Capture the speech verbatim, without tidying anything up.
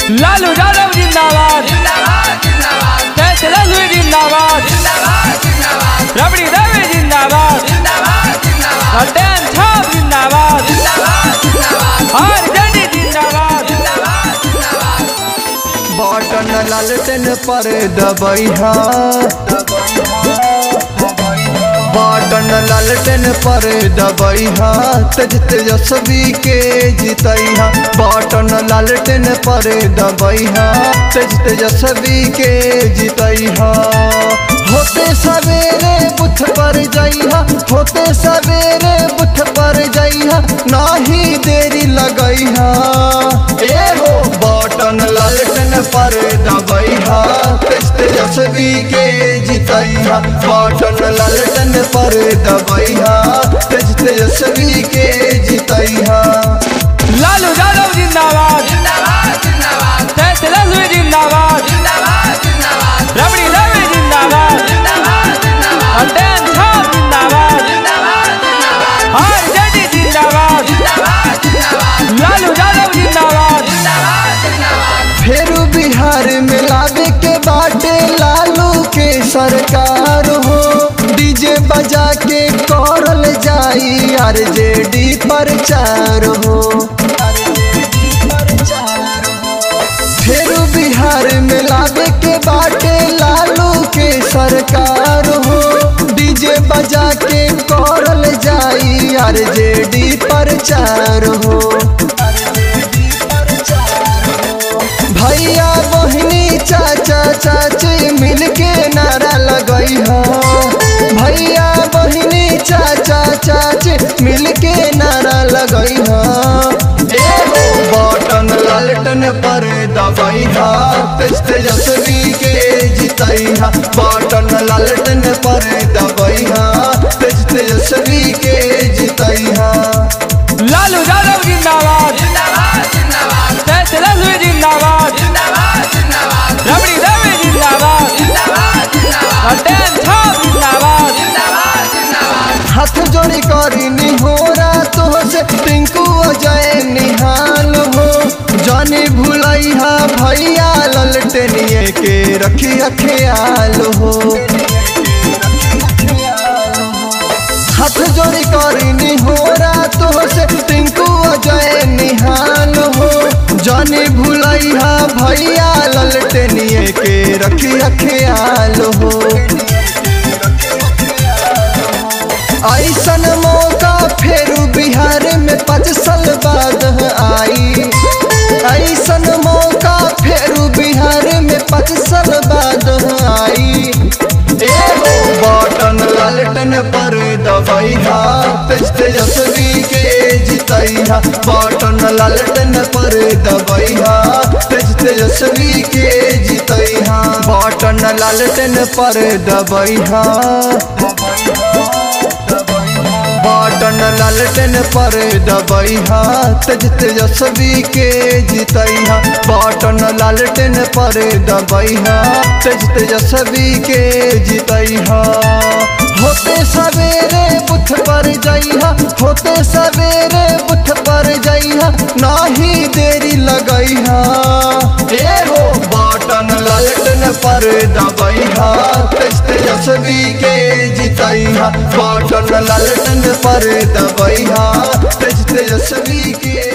लालू यादव जिंदाबाद तेजस्वी जिंदाबाद रबड़ी देवी जिंदाबाद सल्टेन छाप जिंदाबाद आरजेडी जिंदाबाद। बटन लालटेन पर दबैहा, बटन लालटेन पर दबैहा, तेज तेजस्वी के जितैहा। बटन लालटेन पर दबैहा, तेज तेजस्वी के जितैहा। होते सवेरे बुथ पर जइहा, होते सवेरे बुथ पर जइहा, नाही देरी लगैहा। ए हो बटन लालटेन पर दबैहा, तेज तेजस्वी के जितैहा। बटन लालटेन पर दबैहा, तेज तेजस्वी के जितैहा। लालू यादव जिंदाबाद तेजस्वी जिंदाबाद रबड़ी देवी जिंदाबाद सल्टेन छाप जिंदाबाद आरजेडी जिंदाबाद लालू यादव जिंदाबाद। फेरू बिहार में लावे के बाटे लालू के सरकार हो, डीजे बजा के करल जाई आरजेडी प्रचार हो। फेरू बिहार में लावे के बाटे लालू के सरकार हो, डीजे बजा के करल जाई आरजेडी प्रचार हो। भैया बहनी चाचा चाची मिलके नारा लगैहा, भैया बहनी चाचा चाची मिलके नारा लगैहा। बटन लालटेन पर दबैहा, तेज तेजस्वी के जितैहा। बटन लालटेन पर दबैहा, तेज तेजस्वी के जितैहा। लालू यादव जिंदाबाद तेजस्वी जिंदाबाद रबड़ी देवी जिंदाबाद सल्टेन छाप जिंदाबाद। हाथ जोड़ी करी निहोरा तो से टिंकू अजय निहाल हो, जानी भुलैहा भैया लालटेनिए के रखिया ख्याल हो। हाथ जोड़ी करी निहोरा तो से टिंकू अजय निहाल हो, जानी भुलैहा भैया लालटेनिए के रखिया ख्याल हो। ऐसन मौका फेरू बिहार में पाँच साल बाद आई, ऐसन मौका फेरू बिहार में पाँच साल बाद आई। बटन लालटेन पर दबैहा, तेज तेजस्वी के जितैहा। बटन लालटेन पर दबैहा, तेज तेजस्वी के जितैहा। बटन लालटेन पर दबैहा, बटन लालटेन पर दबैहा, तेज तेजस्वी के जितैहा। बटन लालटेन पर दबैहा, तेज तेजस्वी के जितैहा। होते सवेरे बुथ पर जइहा, होते सवेरे बुथ पर जइहा, नाही देरी लगैहा। ए हो बटन लालटेन पर दबैहा, तेज तेजस्वी के जितैहा। बटन लालटेन पर दबैहा, तेज तेजस्वी के